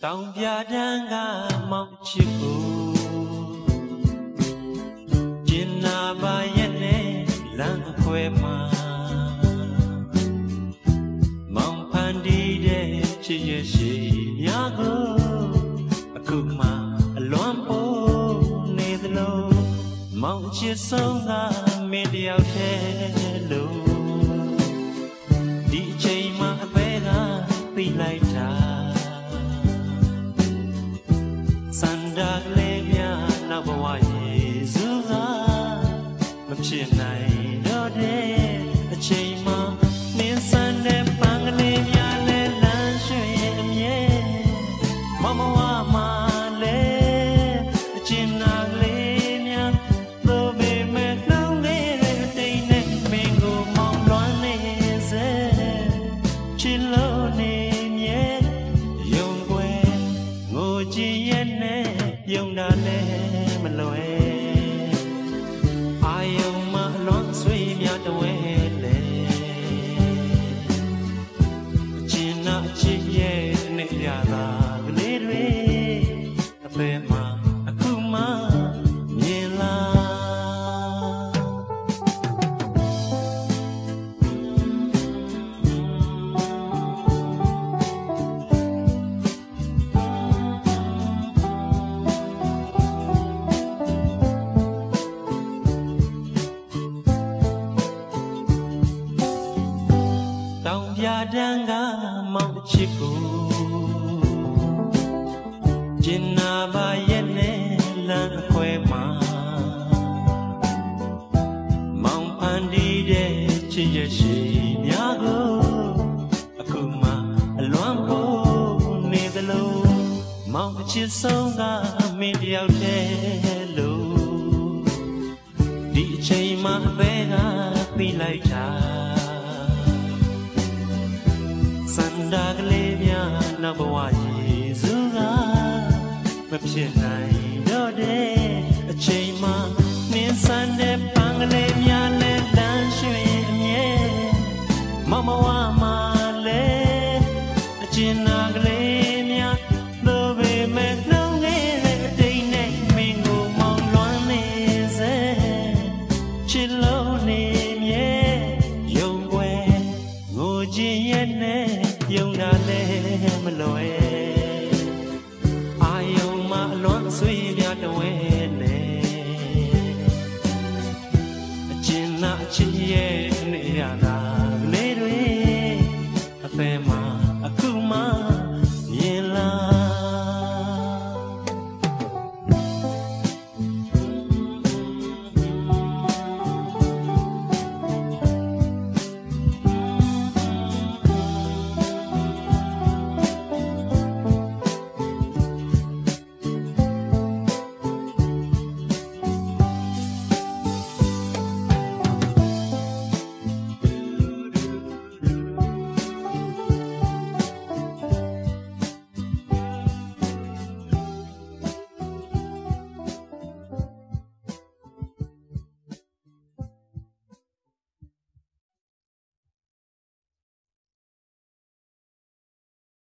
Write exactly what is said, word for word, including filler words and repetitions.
တောင်ပြတန်းကမောင်ချစ်ကိုကျင်နာပါရဲ့နဲ့လမ်းအခွဲမှာမောင်ဖန်တီးတဲ့ချစ်ရဲ့ရှိများကိုအခုမှအလွန်ပို့နေသလိုမောင်ချစ်ဆုံးကမင်းတယောက်တည်းလို့ဒီအချိန်မှအပဲကသိလိုက်တာစန္ဒာကလေးများနောက်ဘဝရေစုကမဖြစ်နိုင်တော့တဲ့အချိန်မှနင်းစံတဲ့ပန်းကလေးများလဲလမ်းရွှေ့အမြဲမမဝမှာလဲအကျဉ်းနာကလေးများသို့ပေမဲ့နှောင်းနေတဲ့တိမ်နဲ့မင်းကိုမောင်းလွှမ်းနေစေချစ်လို့နေမြဲယုံွယ်ငိုကြည့်ရဲ့နဲ့ယုံတာလည်းမလွယ်အာယုံမအလွန်ဆွေးများတဝဲလေအကျဉ်းနာအချစ်ရဲ့နဲ့ရတာကလေးတွေအဖေမှအခုမှမြင်လာတောင်ပြတန်းကမောင်ချစ်ကိုကျင်နာပါရဲ့နဲ့လမ်းအခွဲမှာမောင်ဖန်တီးတဲ့ချစ်ရဲ့ရှိများကိုအခုမှအလွန်ပို့နေသလိုမောင်အချစ်ဆုံးကမင်းတယောက်တည်းလို့ဒီအချိန်မှအပဲကသိလိုက်တာစန္ဒာကလေးများနောက်ဘဝရေစုကမဖြစ်နိုင်တော့တဲ့အချိန်မှနင်းစံတဲ့ပန်းကလေးများလဲလမ်းရွှေ့အမြဲမမဝမှာလဲအကျဉ်းနာကလေးများသို့ပေမဲ့နှောင်းနေတဲ့တိမ်နဲ့မင်းကိုမောင်းလွှမ်းနေစေချစ်လို့နေမြဲယုံွယ်ငိုကြည့်ရဲ့နဲ့ယုံတာလည်းမလွယ်အာယုံမအလွန်ဆွေးပြတဝဲ